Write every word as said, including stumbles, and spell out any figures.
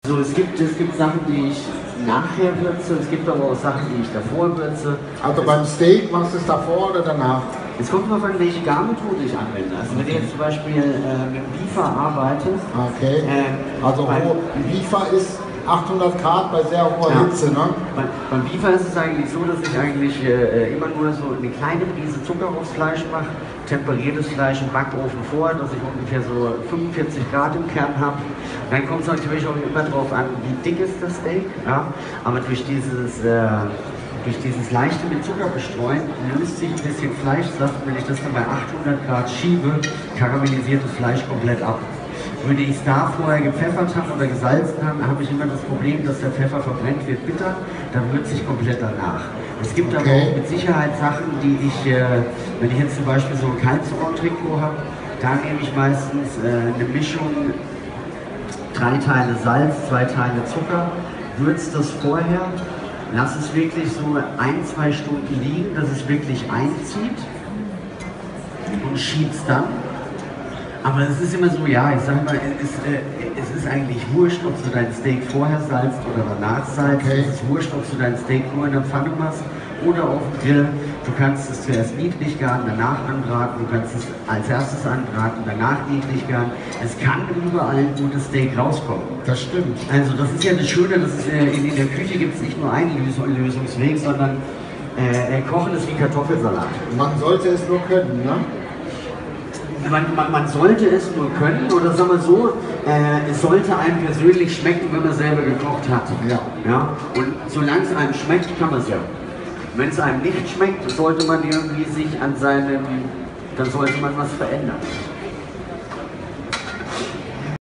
Also es gibt, es gibt Sachen, die ich nachher würze, es gibt aber auch Sachen, die ich davor würze. Also beim Steak machst du es davor oder danach? Es kommt darauf an, welche Garmethode ich anwende. Also wenn ich jetzt zum Beispiel äh, mit dem Beefer arbeite. Okay. Ähm, also beim, ho Beefer ist achthundert Grad bei sehr hoher ja, Hitze, ne? Beim, beim Beefer ist es eigentlich so, dass ich eigentlich äh, immer nur so eine kleine Prise Zucker aufs Fleisch mache, temperiertes Fleisch im Backofen vor, dass ich ungefähr so fünfundvierzig Grad im Kern habe. Dann kommt es natürlich auch immer darauf an, wie dick ist das Steak. Ja? Aber durch dieses, äh, durch dieses leichte mit Zucker bestreuen löst sich ein bisschen Fleischsaft. Wenn ich das dann bei achthundert Grad schiebe, karamellisiert das Fleisch komplett ab. Wenn ich es da vorher gepfeffert habe oder gesalzen habe, habe ich immer das Problem, dass der Pfeffer verbrennt wird bitter, dann würzt sich komplett danach. Es gibt okay. aber auch mit Sicherheit Sachen, die ich, äh, wenn ich jetzt zum Beispiel so ein Kalbsohr-Trikot habe, da nehme ich meistens äh, eine Mischung, drei Teile Salz, zwei Teile Zucker, würze das vorher, lasse es wirklich so ein, zwei Stunden liegen, dass es wirklich einzieht und schiebe es dann. Aber es ist immer so, ja, ich sag mal, es ist, äh, es ist eigentlich wurscht, ob du dein Steak vorher salzt oder danach salzt. Okay. Es ist wurscht, ob du dein Steak nur in der Pfanne machst oder auf dem Grill. Du kannst es zuerst niedrig garen, danach anbraten. Du kannst es als erstes anbraten, danach niedrig garen. Es kann überall ein gutes Steak rauskommen. Das stimmt. Also das ist ja das Schöne, dass es, äh, in, in der Küche gibt es nicht nur einen Lösungsweg, sondern äh, Kochen ist wie Kartoffelsalat. Man sollte es nur können, ne? Man, man, man sollte es nur können, oder sagen wir so, äh, es sollte einem persönlich schmecken, wenn man selber gekocht hat. Ja. Ja? Und solange es einem schmeckt, kann man es ja. Wenn es einem nicht schmeckt, sollte man irgendwie sich an seinem, dann sollte man was verändern.